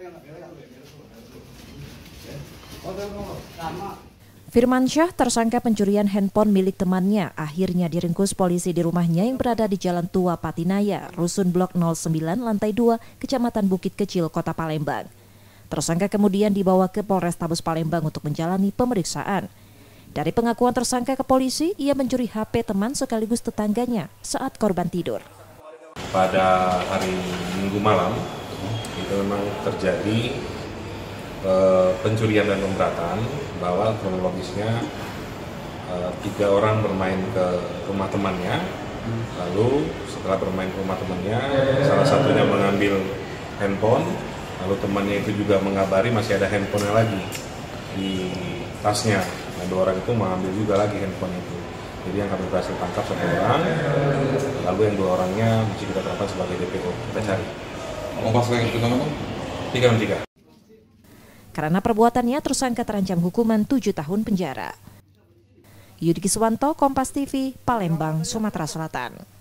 Firmansyah, tersangka pencurian handphone milik temannya, akhirnya diringkus polisi di rumahnya yang berada di Jalan Tua Patinaya, Rusun Blok 09, Lantai 2, Kecamatan Bukit Kecil, Kota Palembang. Tersangka kemudian dibawa ke Polrestabes Palembang untuk menjalani pemeriksaan. Dari pengakuan tersangka ke polisi, ia mencuri HP teman sekaligus tetangganya saat korban tidur. Pada hari Minggu malam, itu memang terjadi pencurian dan pemberatan, bahwa kronologisnya 3 orang bermain ke rumah temannya, lalu setelah bermain ke rumah temannya, salah satunya mengambil handphone, lalu temannya itu juga mengabari masih ada handphonenya lagi di tasnya. Nah, 2 orang itu mengambil juga lagi handphone itu. Jadi yang kami berhasil tangkap 1 orang, lalu yang 2 orangnya masih kita tetapkan sebagai DPO. Kita cari. Pasal yang pertama 363. Karena perbuatannya, tersangka terancam hukuman 7 tahun penjara. Yudi Kiswanto, Kompas TV, Palembang, Sumatera Selatan.